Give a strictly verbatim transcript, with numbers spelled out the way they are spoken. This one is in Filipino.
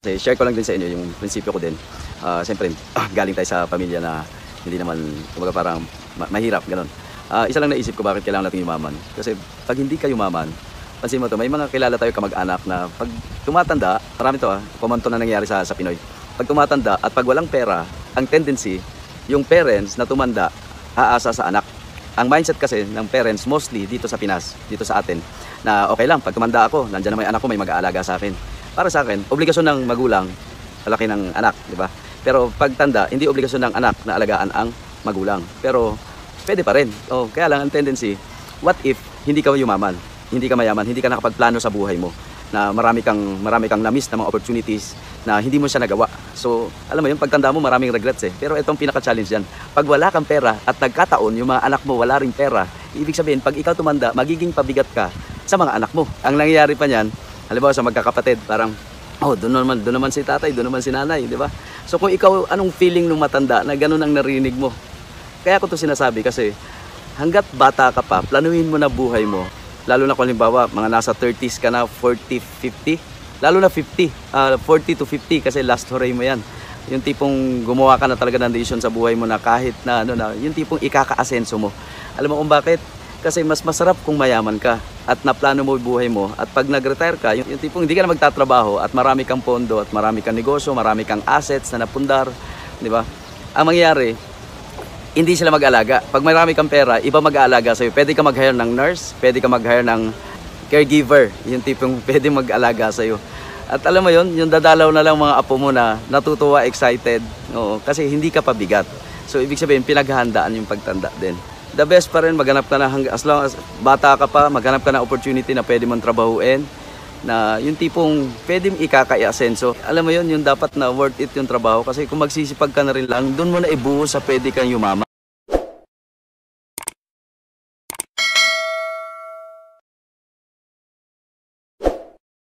Kasi share ko lang din sa inyo yung prinsipyo ko din. Uh, Siyempre, uh, galing tayo sa pamilya na hindi naman, kumbaga parang ma mahirap, gano'n. Uh, isa lang naisip ko bakit kailangan natin yumaman. Kasi pag hindi ka yumaman, pansin mo to, may mga kilala tayo kamag-anak na pag tumatanda, marami to ah, kumanto na nangyayari sa, sa Pinoy. Pag tumatanda at pag walang pera, ang tendency, yung parents na tumanda, aasa sa anak. Ang mindset kasi ng parents, mostly dito sa Pinas, dito sa atin, na okay lang, pag tumanda ako, nandiyan na may anak ko, may mag-aalaga sa akin. Para sa akin, obligasyon ng magulang, malaki ng anak, di ba? Pero pag tanda, hindi obligasyon ng anak na alagaan ang magulang. Pero pwede pa rin. Oh, kaya lang ang tendency, what if hindi ka yumaman, hindi ka mayaman, hindi ka nakapagplano sa buhay mo, na marami kang marami kang na-miss na mga opportunities na hindi mo siya nagawa. So, alam mo yung pagtanda mo, maraming regrets eh. Pero itong pinaka-challenge yan. Pag wala kang pera at nagkataon yung mga anak mo wala ring pera, ibig sabihin, pag ikaw tumanda, magiging pabigat ka sa mga anak mo. Ang nangyayari pa niyan, halimbawa sa magkakapatid, parang, oh, doon naman, doon naman si tatay, doon naman si nanay, di ba? So kung ikaw, anong feeling nung matanda na ganun ang narinig mo? Kaya ko to sinasabi kasi, hanggat bata ka pa, planuhin mo na buhay mo. Lalo na kung halimbawa, mga nasa thirties ka na, forty, fifty, lalo na fifty, uh, forty to fifty kasi last hooray mo yan. Yung tipong gumawa ka na talaga ng decision sa buhay mo na kahit na, ano na, yung tipong ikaka-asenso mo. Alam mo kung bakit? Kasi mas masarap kung mayaman ka at naplano mo yung buhay mo at pag nag-retire ka, yung, yung tipong hindi ka na magtatrabaho at marami kang pondo at marami kang negosyo, marami kang assets na napundar, di ba? Ang mangyayari, hindi sila mag-alaga. Pag marami kang pera, iba mag-aalaga sa'yo. Pwede ka mag-hire ng nurse, pwede ka mag-hire ng caregiver, yung tipong pwede mag-alaga sa'yo. At alam mo yun, yung dadalaw na lang mga apo mo na natutuwa, excited, oo, kasi hindi ka pabigat. So ibig sabihin, pinaghahandaan yung pagtanda din. The best pa rin, maghanap ka na, as long as bata ka pa, maghanap ka na opportunity na pwede mong trabahuin, na yung tipong pwede mong ikaka-i-asenso. Alam mo yun, yung dapat na worth it yung trabaho, kasi kung magsisipag ka na rin lang, doon mo na ibuhos sa pwede kang yumaman.